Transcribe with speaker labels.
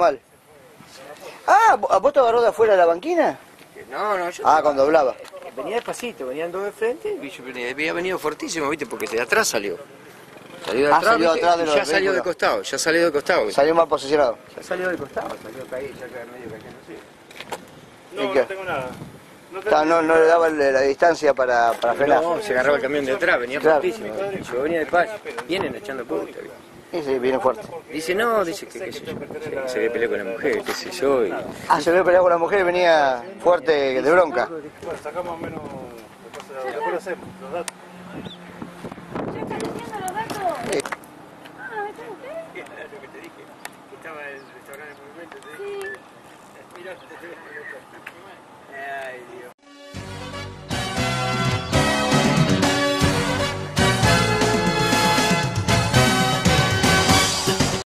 Speaker 1: mal. Ah, ¿vos te agarró de afuera de la banquina?
Speaker 2: No, yo...
Speaker 1: Cuando hablaba.
Speaker 2: Venía despacito, venían dos de frente y yo había venido fortísimo, ¿viste? Porque de atrás salió. Salió de atrás,
Speaker 1: salió atrás de los
Speaker 2: ya salió de costado, ya salió de costado. ¿Viste?
Speaker 1: Salió mal posicionado.
Speaker 2: Ya salió de costado, salió caído, ya quedó medio cayendo así.
Speaker 3: No tengo nada.
Speaker 1: No le daba la distancia para frenar.
Speaker 2: No, se agarraba el camión de atrás, venía fortísimo. Yo venía despacio, vienen echando punta, ¿viste?
Speaker 1: Sí, viene fuerte.
Speaker 2: Dice, no, dice que qué sé yo, se ve pelear con la mujer, qué sé yo. Y...
Speaker 1: se ve pelear con la mujer y venía fuerte de bronca.
Speaker 3: Bueno, sacamos menos, después lo hacemos, los datos.
Speaker 4: ¿Ya están haciendo los datos?
Speaker 1: Sí.
Speaker 4: ¿Están ustedes?
Speaker 2: Lo que te dije, que estaba el restaurante en movimiento, ¿sí?
Speaker 4: Sí.
Speaker 2: Mirá, te veo. Ay, Dios.